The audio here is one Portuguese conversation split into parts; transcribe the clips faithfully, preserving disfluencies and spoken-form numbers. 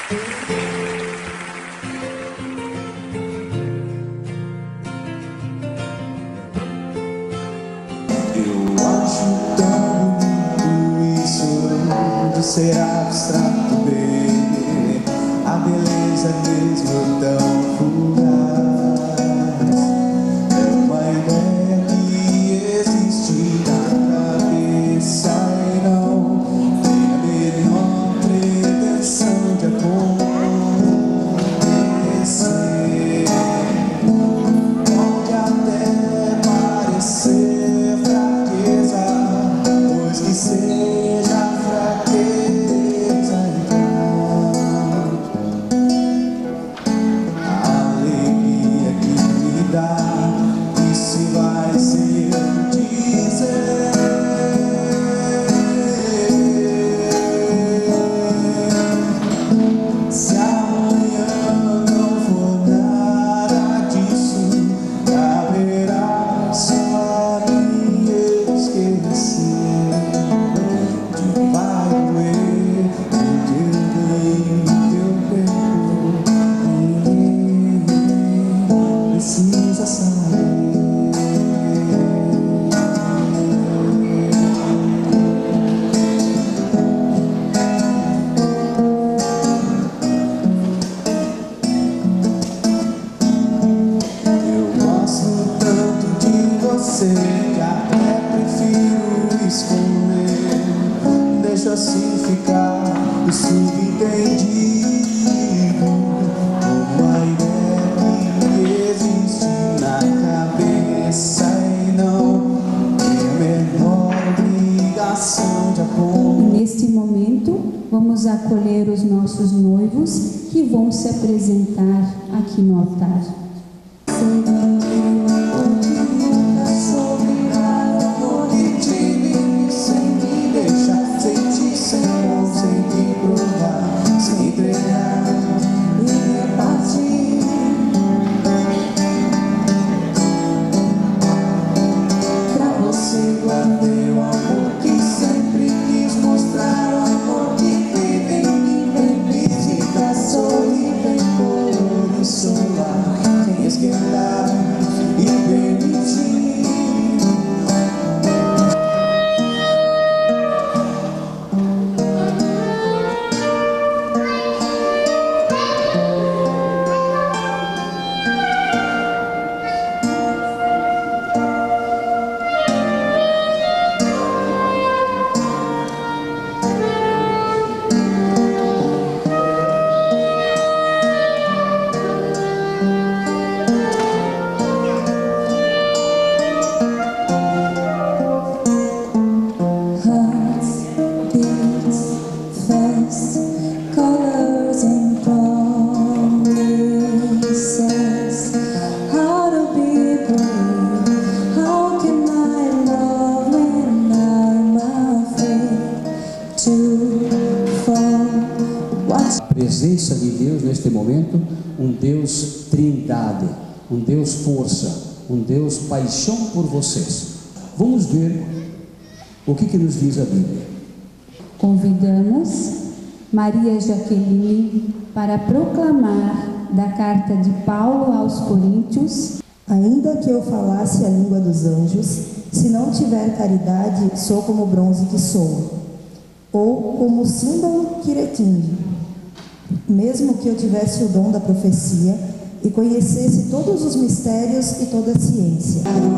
Ser abstrato, bem, a beleza mesmo tão fugaz é uma ideia que existe na cabeça e não tem a menor pretensão de acontecer. Pode até parecer fraqueza, pois que seja fraqueza. Que até prefiro esconder, deixa assim ficar o subentendido, uma ideia que existe na cabeça e não tem a menor obrigação de acontecer. Neste momento, vamos acolher os nossos noivos que vão se apresentar aqui no altar. Presença de Deus neste momento, um Deus trindade, um Deus força, um Deus paixão por vocês. Vamos ver o que, que nos diz a Bíblia. Convidamos Maria Jaqueline para proclamar da carta de Paulo aos Coríntios. Ainda que eu falasse a língua dos anjos, se não tiver caridade, sou como o bronze que soa, ou como o símbolo que retinge. Mesmo que eu tivesse o dom da profecia e conhecesse todos os mistérios e toda a ciência.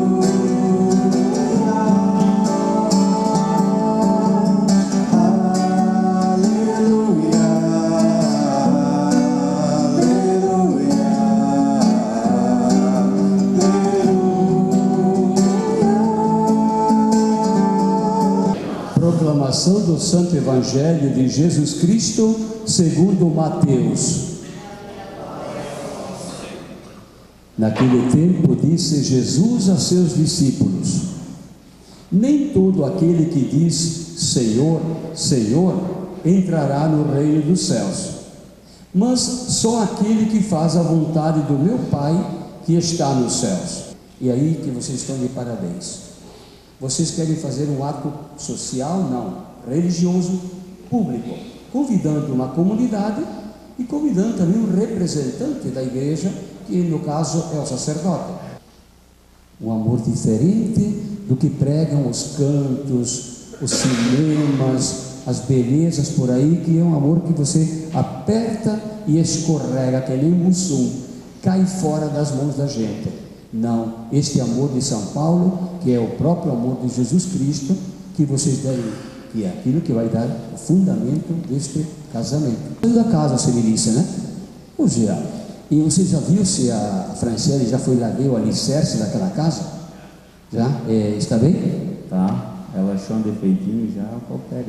Proclamação do Santo Evangelho de Jesus Cristo segundo Mateus. Naquele tempo disse Jesus a seus discípulos: nem todo aquele que diz Senhor, Senhor, entrará no reino dos céus, mas só aquele que faz a vontade do meu Pai que está nos céus. E aí que vocês estão de parabéns. Vocês querem fazer um ato social? Não. Religioso, público, convidando uma comunidade e convidando também um representante da igreja, que no caso é o sacerdote. Um amor diferente do que pregam os cantos, os cinemas, as belezas por aí, que é um amor que você aperta e escorrega, que nem mussum, cai fora das mãos da gente. Não, este amor de São Paulo, que é o próprio amor de Jesus Cristo, que vocês devem, que é aquilo que vai dar o fundamento deste casamento. Da casa semelhança, né? Ô Jean, e você já viu se a Franciele já foi lá ver o alicerce daquela casa? Já? É, está bem? Tá, ela achou um defeitinho já, qual pega?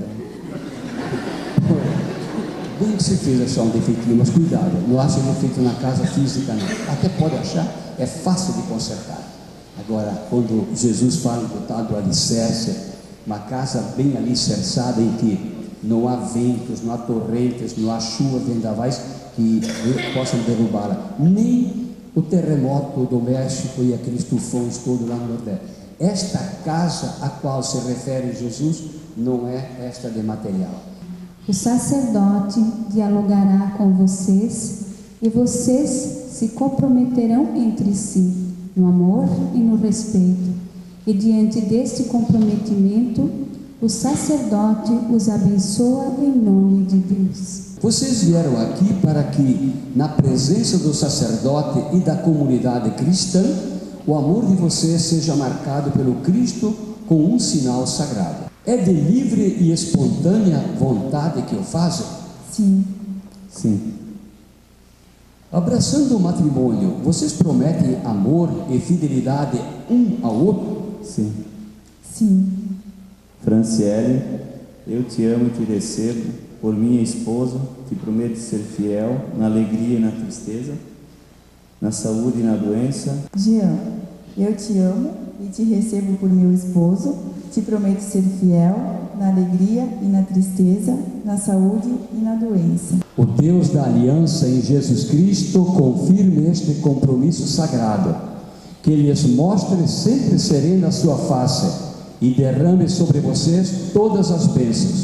Bem que você fez achar um defeitinho, mas cuidado, não acha defeito na casa física não. Até pode achar, é fácil de consertar. Agora, quando Jesus fala do tal do alicerce, uma casa bem alicerçada em que não há ventos, não há torrentes, não há chuvas, vendavais que possam derrubá-la, nem o terremoto do México e aqueles tufões todos lá no Nordeste. Esta casa a qual se refere Jesus não é esta de material. O sacerdote dialogará com vocês e vocês se comprometerão entre si no amor e no respeito. E diante deste comprometimento, o sacerdote os abençoa em nome de Deus. Vocês vieram aqui para que, na presença do sacerdote e da comunidade cristã, o amor de vocês seja marcado pelo Cristo com um sinal sagrado. É de livre e espontânea vontade que o fazem? Sim. Sim. Abraçando o matrimônio, vocês prometem amor e fidelidade um ao outro? Sim. Sim. Franciele, eu te amo e te recebo por minha esposa, te prometo ser fiel na alegria e na tristeza, na saúde e na doença. Jean, eu te amo e te recebo por meu esposo, te prometo ser fiel na alegria e na tristeza, na saúde e na doença. O Deus da aliança em Jesus Cristo confirme este compromisso sagrado, que lhes mostre sempre serena a sua face e derrame sobre vocês todas as bênçãos.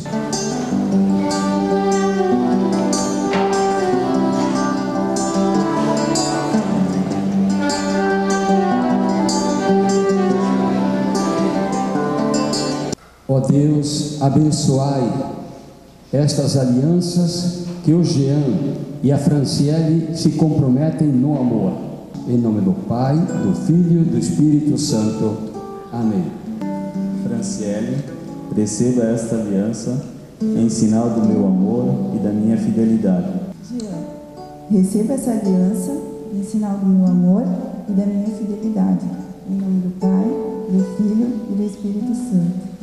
Ó Deus, abençoai estas alianças que o Jean e a Franciele se comprometem no amor. Em nome do Pai, do Filho e do Espírito Santo. Amém. Franciele, receba esta aliança em sinal do meu amor e da minha fidelidade. Jean, receba essa aliança em sinal do meu amor e da minha fidelidade. Em nome do Pai, do Filho e do Espírito Santo.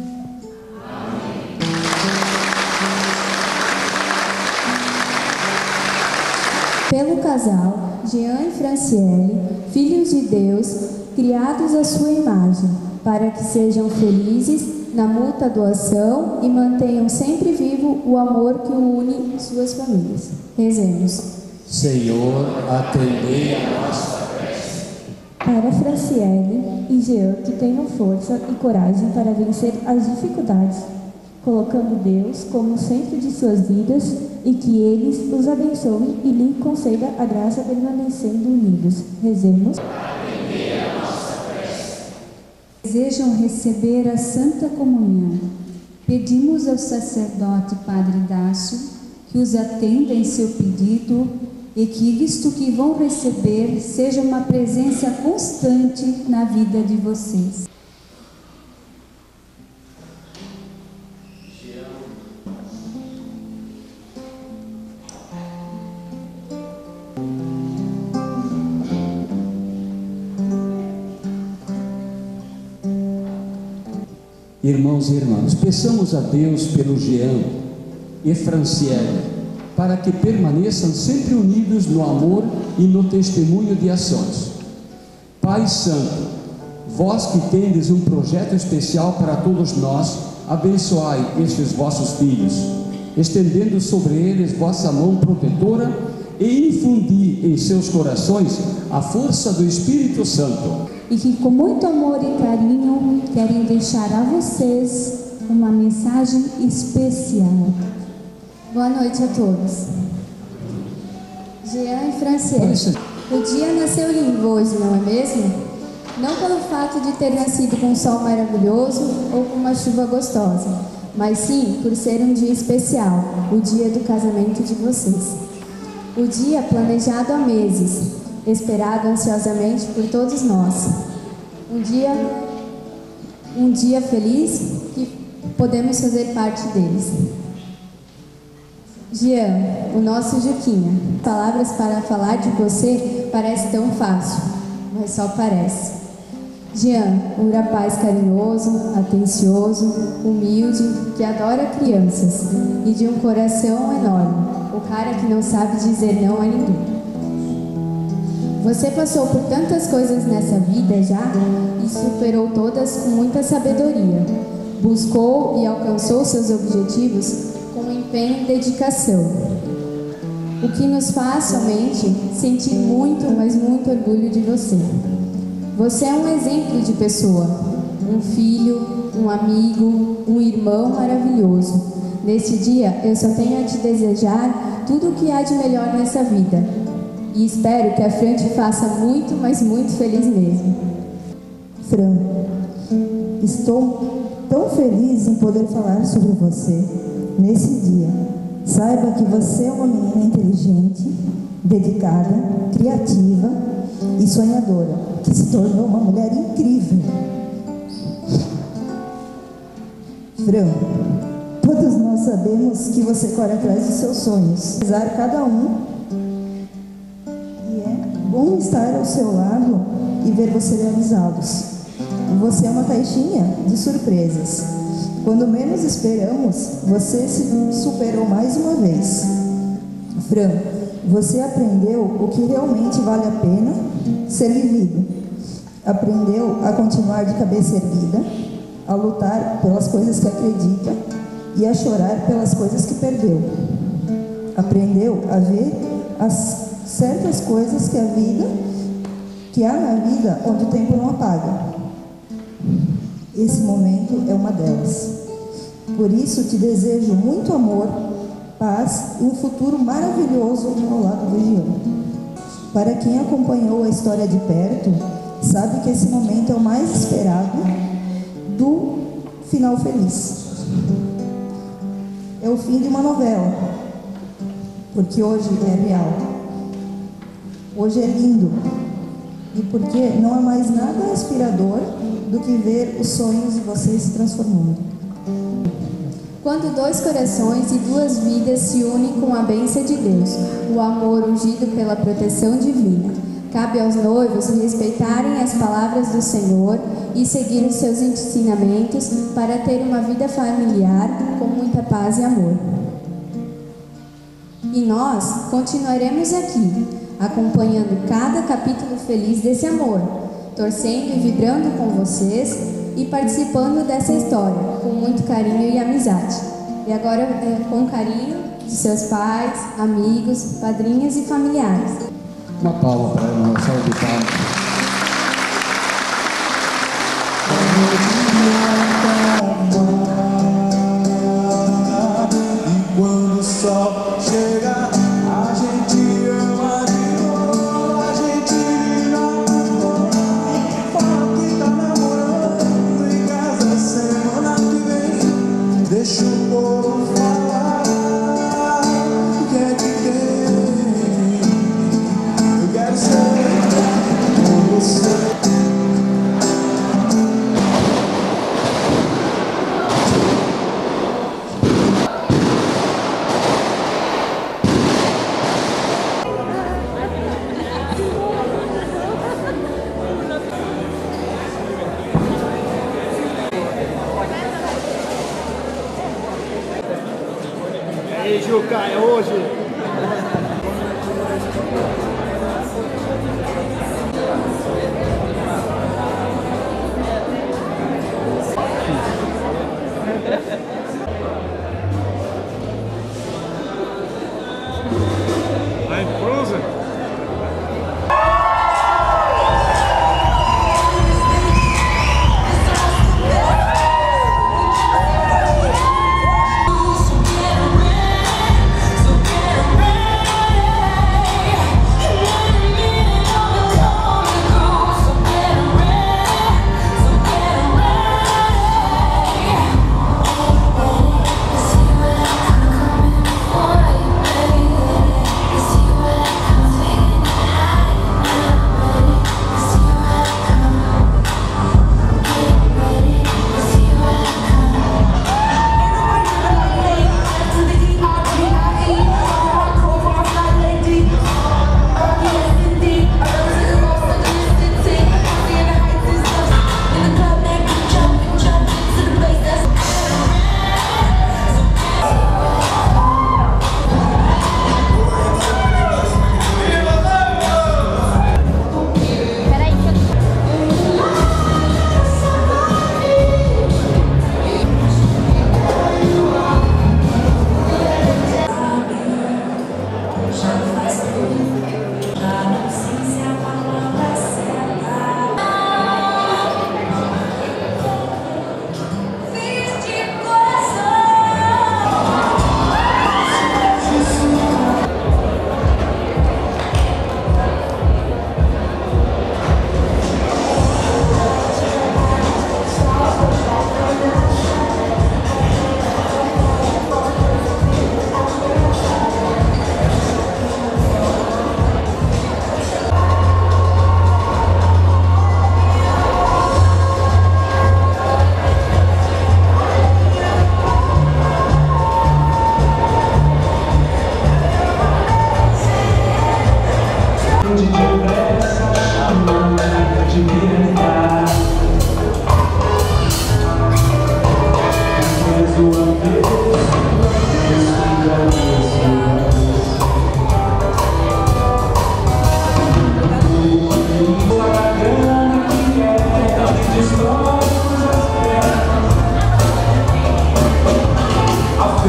Pelo casal, Jean e Franciele, filhos de Deus, criados à sua imagem, para que sejam felizes na mútua doação e mantenham sempre vivo o amor que une suas famílias. Rezemos. Senhor, atendei a nossa prece. Para Franciele e Jean, que tenham força e coragem para vencer as dificuldades, colocando Deus como centro de suas vidas e que eles os abençoe e lhe conceda a graça permanecendo unidos. Rezemos. Desejam receber a Santa Comunhão. Pedimos ao sacerdote Padre Dácio que os atenda em seu pedido e que isto que vão receber seja uma presença constante na vida de vocês. Irmãos e irmãs, peçamos a Deus pelo Jean e Franciele, para que permaneçam sempre unidos no amor e no testemunho de ações. Pai Santo, vós que tendes um projeto especial para todos nós, abençoai estes vossos filhos, estendendo sobre eles vossa mão protetora e infundi em seus corações a força do Espírito Santo. E que com muito amor e carinho querem deixar a vocês uma mensagem especial. Boa noite a todos. Jean e Franciele, o dia nasceu lindo hoje, não é mesmo? Não pelo fato de ter nascido com um sol maravilhoso ou com uma chuva gostosa, mas sim por ser um dia especial, o dia do casamento de vocês. O dia planejado há meses, esperado ansiosamente por todos nós. Um dia, um dia feliz que podemos fazer parte deles. Jean, o nosso Juquinha, palavras para falar de você parece tão fácil, mas só parece. Jean, um rapaz carinhoso, atencioso, humilde, que adora crianças e de um coração enorme, o cara que não sabe dizer não a ninguém. Você passou por tantas coisas nessa vida já e superou todas com muita sabedoria. Buscou e alcançou seus objetivos com empenho e dedicação, o que nos faz somente sentir muito, mas muito orgulho de você. Você é um exemplo de pessoa, um filho, um amigo, um irmão maravilhoso. Neste dia, eu só tenho a te desejar tudo o que há de melhor nessa vida. E espero que a Fran te faça muito, mas muito feliz mesmo. Fran, estou tão feliz em poder falar sobre você nesse dia. Saiba que você é uma menina inteligente, dedicada, criativa e sonhadora, que se tornou uma mulher incrível. Fran, todos nós sabemos que você corre atrás dos seus sonhos, apesar de cada um, e é bom estar ao seu lado e ver você realizá-los. Você é uma caixinha de surpresas. Quando menos esperamos, você se superou mais uma vez. Fran, você aprendeu o que realmente vale a pena ser vivido. Aprendeu a continuar de cabeça erguida, a lutar pelas coisas que acredita e a chorar pelas coisas que perdeu. Aprendeu a ver as certas coisas que a vida, que há na vida onde o tempo não apaga. Esse momento é uma delas. Por isso te desejo muito amor, paz e um futuro maravilhoso ao lado do Jean. Para quem acompanhou a história de perto, sabe que esse momento é o mais esperado do final feliz. É o fim de uma novela, porque hoje é real. Hoje é lindo. E porque não há mais nada inspirador do que ver os sonhos de vocês se transformando. Quando dois corações e duas vidas se unem com a bênção de Deus, o amor ungido pela proteção divina, cabe aos noivos respeitarem as palavras do Senhor e seguir os seus ensinamentos para ter uma vida familiar com muita paz e amor. E nós continuaremos aqui, acompanhando cada capítulo feliz desse amor, torcendo e vibrando com vocês e participando dessa história com muito carinho e amizade. E agora, é, com carinho de seus pais, amigos, padrinhos e familiares. Uma palma para ela, uma salva de palmas. E quando o sol chega, a gente ama de novo, a gente vira amor. E fala que tá namorando em casa semana que vem. Deixa o povo falar o que é que tem. Eu quero ser com você. E aí, Juca, é hoje? Vai, Frozen? So get ready, so get ready.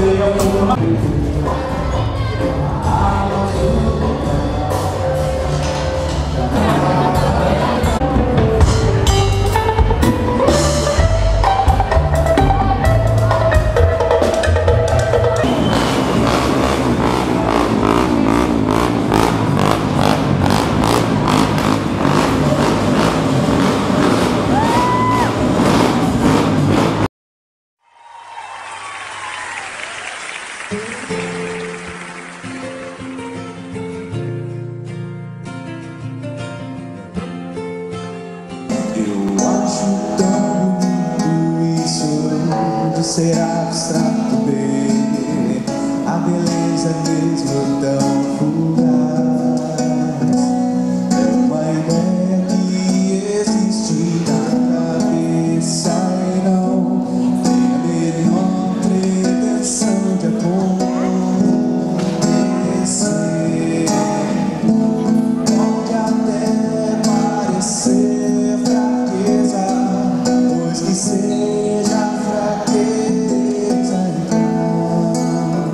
Eu acho tão bonito isso de ser abstrato, bem, a beleza mesmo tão fugaz. É uma ideia que existe na cabeça e não tem a menor pretensão de acontecer. Pode até parecer fraqueza, pois que seja fraqueza, então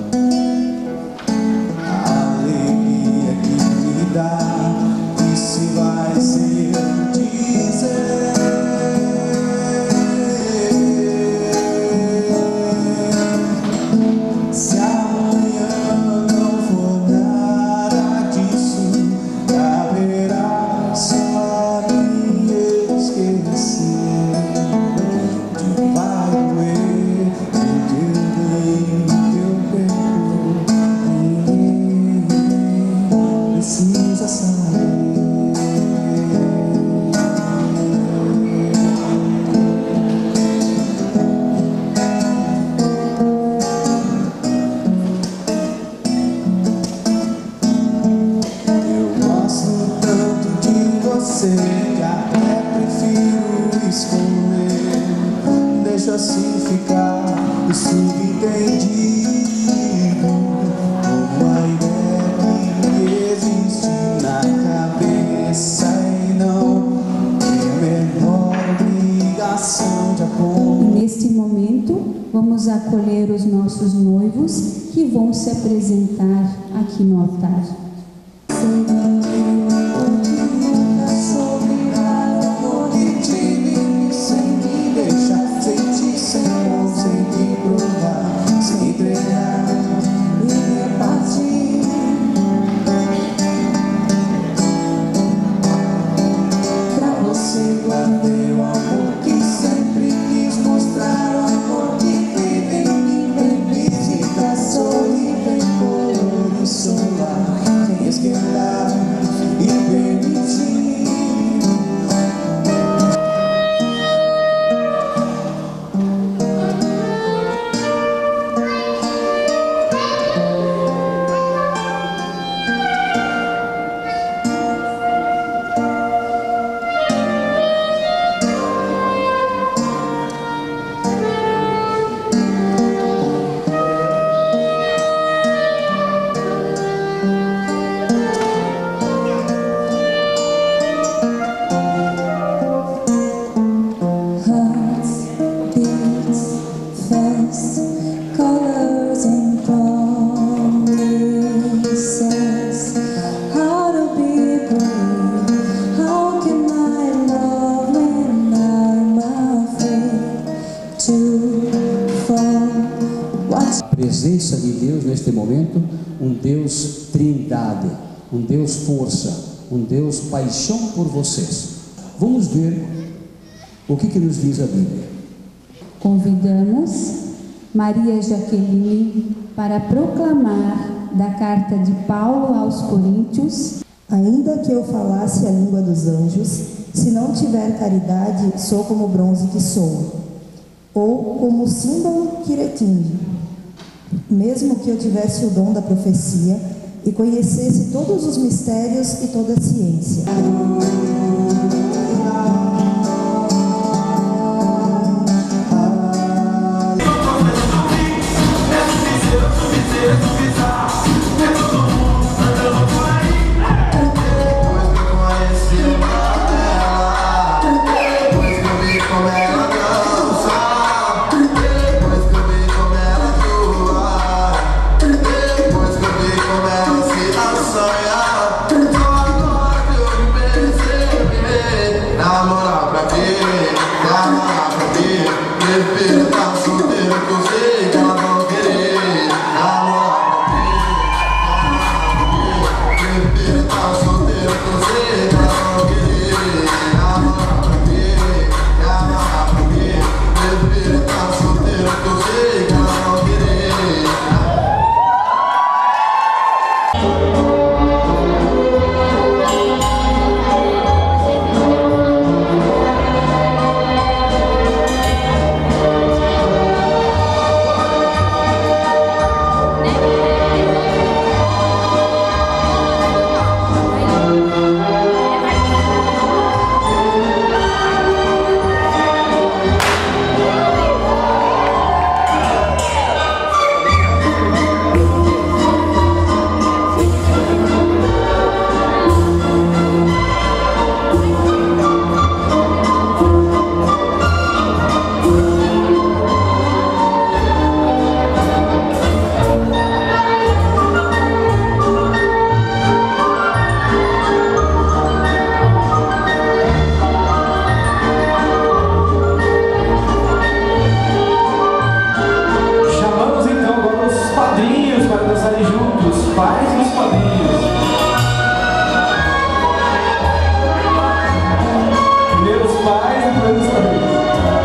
a alegria que me dá, e se vai ser dizer se amanhã não for nada disso, caberá só a mim esquecer. De vai doer o que eu ganho, o que eu perco, ninguém precisa saber. Eu gosto tanto de você que até prefiro esconder. Deixa assim ficar o subentendido, uma ideia que existe na cabeça e não tem a menor obrigação de E acontecer. neste momento, vamos acolher os nossos noivos que vão se apresentar aqui no altar. A presença de Deus neste momento, um Deus trindade, um Deus força, um Deus paixão por vocês. Vamos ver o que, que nos diz a Bíblia. Convidamos Maria Jaqueline para proclamar da carta de Paulo aos Coríntios. Ainda que eu falasse a língua dos anjos, se não tiver caridade, sou como o bronze que soa, ou como o símbolo que retinge. Mesmo que eu tivesse o dom da profecia e conhecesse todos os mistérios e toda a ciência. Depois que eu vi como ela dança, depois que eu vi como ela pais e os padrinhos. Primeiro os pais e depois os padrinhos.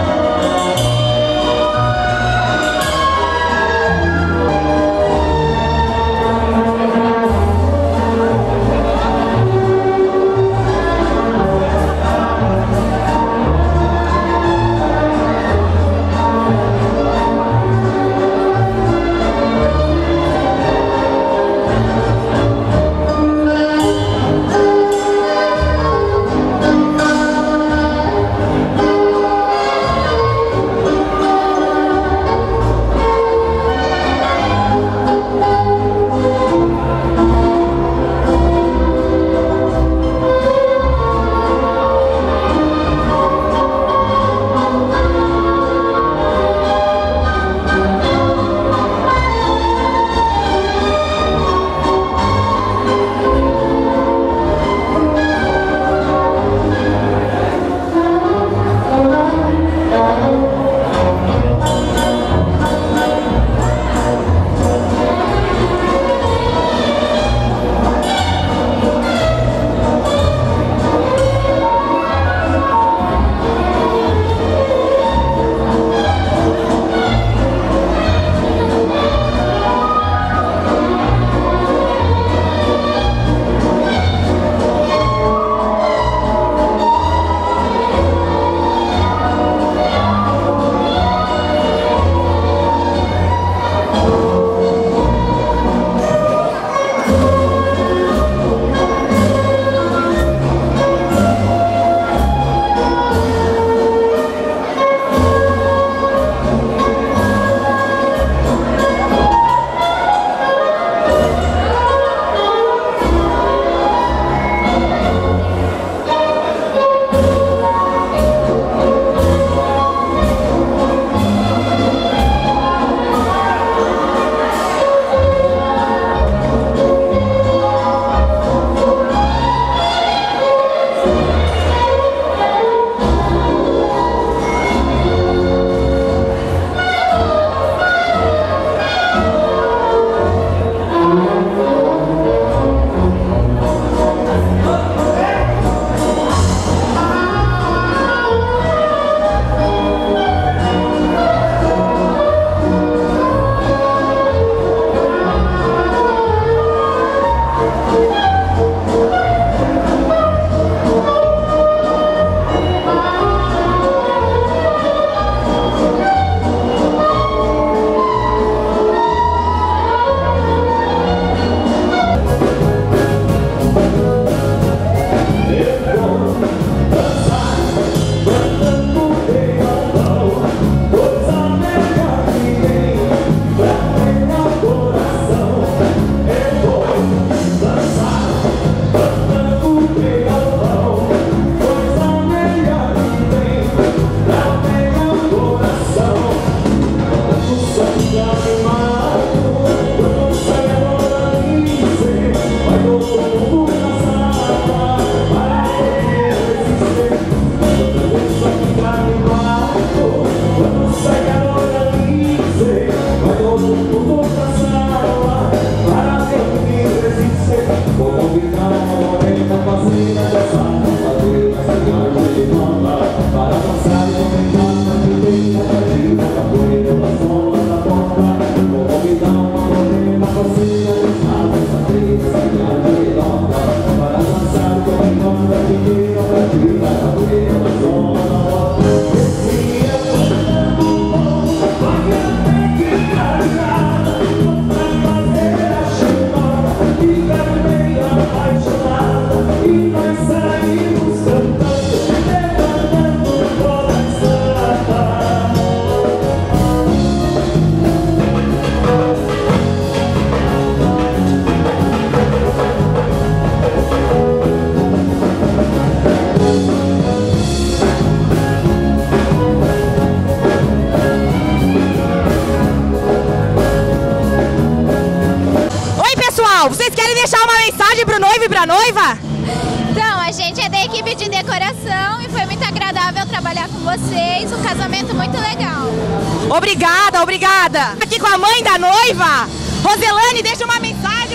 pra noiva? Então, a gente é da equipe de decoração e foi muito agradável trabalhar com vocês, um casamento muito legal. Obrigada, obrigada. Aqui com a mãe da noiva, Roselane, deixa uma mensagem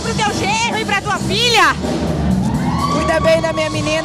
pro teu genro e pra tua filha. Cuida bem da minha menina.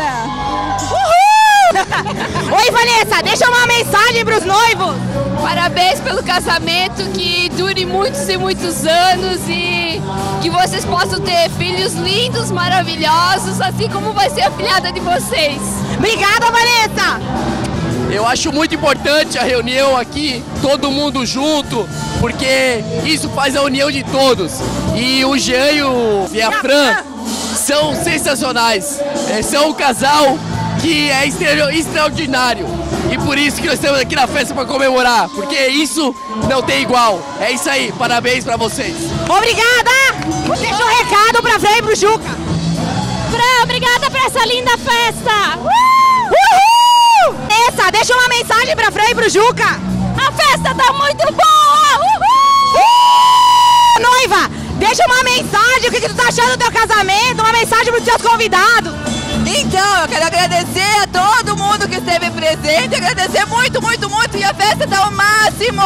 Uhul! Oi, Vanessa, deixa uma mensagem pros noivos. Parabéns pelo casamento, que dure muitos e muitos anos e que vocês possam ter filhos lindos, maravilhosos, assim como vai ser a filhada de vocês. Obrigada, Vanessa! Eu acho muito importante a reunião aqui, todo mundo junto, porque isso faz a união de todos. E o Jean e, o, e a Fran são sensacionais, é, são um casal que é extraordinário. E por isso que nós estamos aqui na festa para comemorar, porque isso não tem igual. É isso aí, parabéns para vocês. Obrigada! Deixa um recado para Fran e pro Juca. Fran, obrigada por essa linda festa. Uh! Uhul! Essa, deixa uma mensagem pra Fran e pro Juca. A festa tá muito boa! Uhul! Uh! Noiva, deixa uma mensagem, o que, que tu tá achando do teu casamento, uma mensagem pros teus convidados. Então, eu quero agradecer a todo mundo que esteve presente, agradecer muito, muito, muito, e a festa tá o máximo!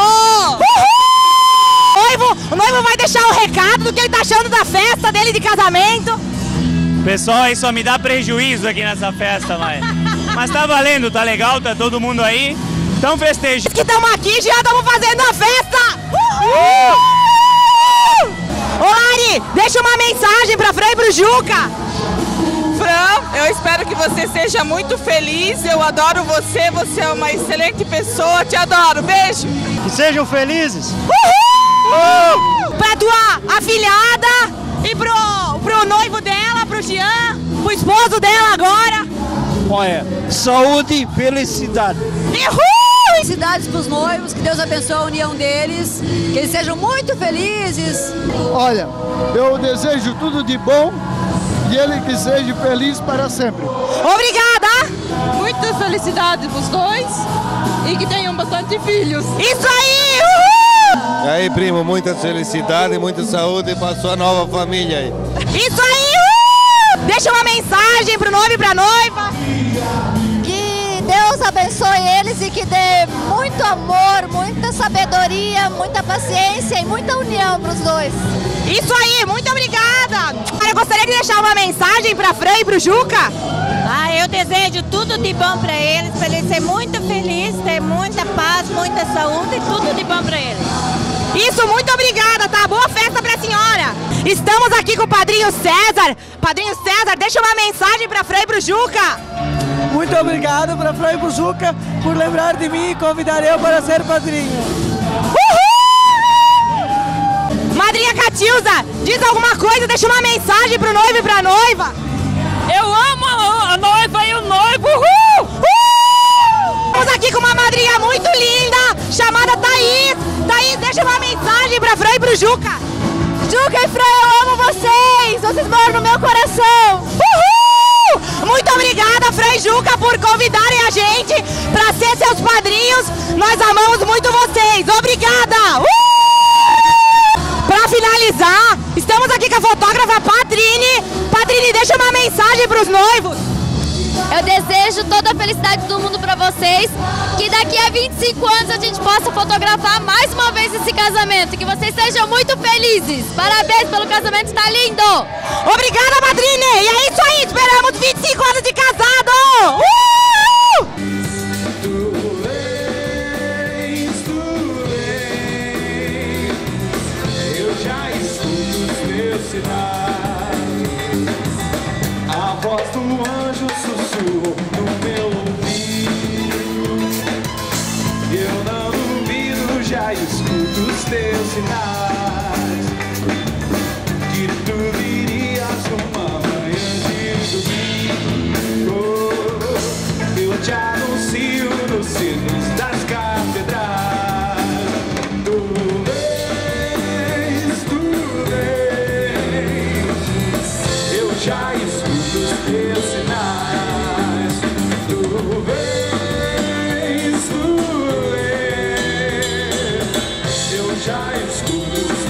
Uhul! O noivo, o noivo vai deixar o recado do que ele tá achando da festa dele de casamento. Pessoal, aí só me dá prejuízo aqui nessa festa, mas, mas tá valendo, tá legal, tá todo mundo aí, então festeja. Que estamos aqui, já estamos fazendo a festa! Uhul! Uhul! Ô Lari, deixa uma mensagem pra Fran e pro Juca. Fran, eu espero que você seja muito feliz, eu adoro você, você é uma excelente pessoa, te adoro, beijo! Que sejam felizes! Uhul! Uhul! Pra tua afilhada e pro, pro noivo dela, pro Jean, pro esposo dela agora. Olha, saúde e felicidade. Uhul! Felicidades pros noivos, que Deus abençoe a união deles, que eles sejam muito felizes. Olha, eu desejo tudo de bom e ele que seja feliz para sempre. Obrigada! Muitas felicidades pros dois e que tenham bastante filhos. Isso aí! Uhul! E aí, primo, muita felicidade e muita saúde para sua nova família aí. Isso aí! Uhul! Deixa uma mensagem pro noivo e pra noiva. Que Deus abençoe eles e que dê muito amor, muita sabedoria, muita paciência e muita união pros dois. Isso aí, muito obrigada! Eu gostaria de deixar uma mensagem pra Fran e pro Juca. Ah, eu desejo tudo de bom pra eles, pra eles serem muito felizes, ter muita paz, muita saúde e tudo de bom pra eles. Isso, muito obrigada, tá? Boa festa pra senhora! Estamos aqui com o Padrinho César. Padrinho César, deixa uma mensagem pra Fran e pro Juca. Muito obrigado pra Fran e pro Juca por lembrar de mim e convidar eu para ser padrinho. Uhul! Madrinha Catilza, diz alguma coisa, deixa uma mensagem pro noivo e pra noiva. Eu amo a noiva e o noivo. Uhul! Uhul! Estamos aqui com uma madrinha muito linda, chamada Thaís. Thaís, deixa uma mensagem pra Fran e pro Juca. Juca e Fran, eu amo vocês. Vocês moram no meu coração. Uhul! Muito obrigada, Fran e Juca, por convidarem a gente pra ser seus padrinhos. Nós amamos muito vocês. Obrigada! Uhul! Para finalizar, estamos aqui com a fotógrafa Patrine. Patrine, deixa uma mensagem para os noivos. Eu desejo toda a felicidade do mundo para vocês, que daqui a vinte e cinco anos a gente possa fotografar mais uma vez esse casamento, que vocês sejam muito felizes. Parabéns pelo casamento, tá lindo! Obrigada, Patrine! E é isso aí, esperamos vinte e cinco anos de casado! Uh! A voz do anjo sussurrou no meu ouvido. Eu não duvido, já escuto os teus sinais. Que tu virias uma manhã de domingo. Eu te anuncio nos sinos das catedrais. Já escuto os teus sinais. Tu vês, tu vês. Eu já escuto os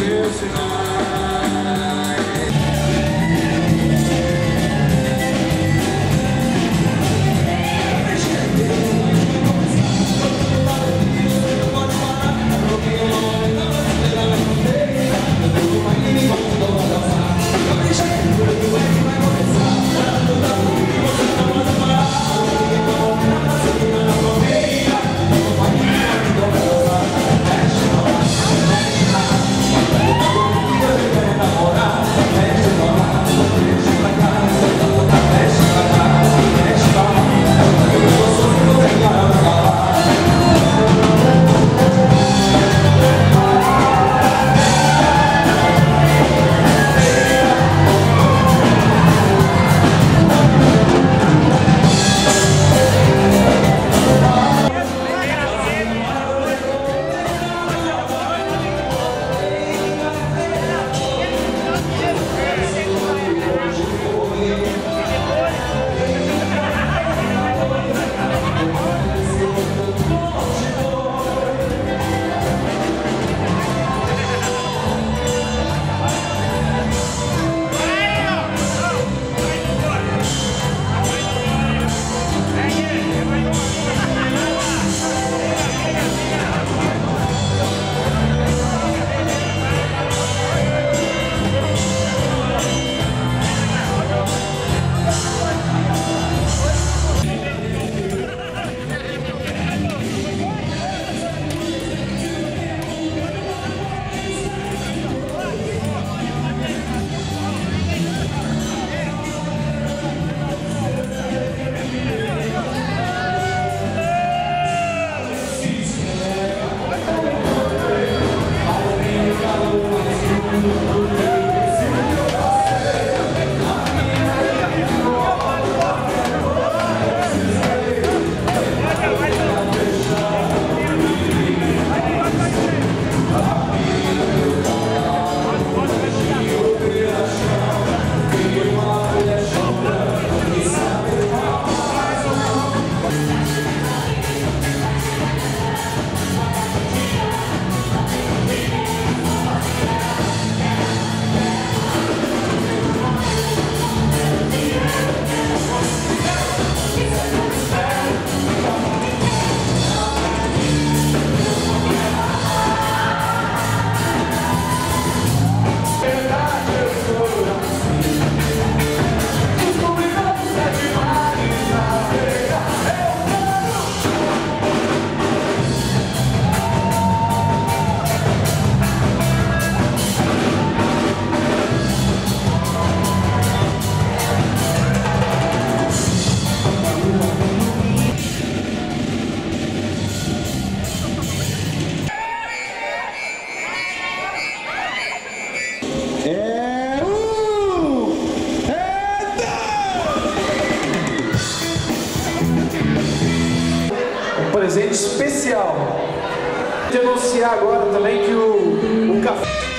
presente especial. De anunciar agora também que o, o café...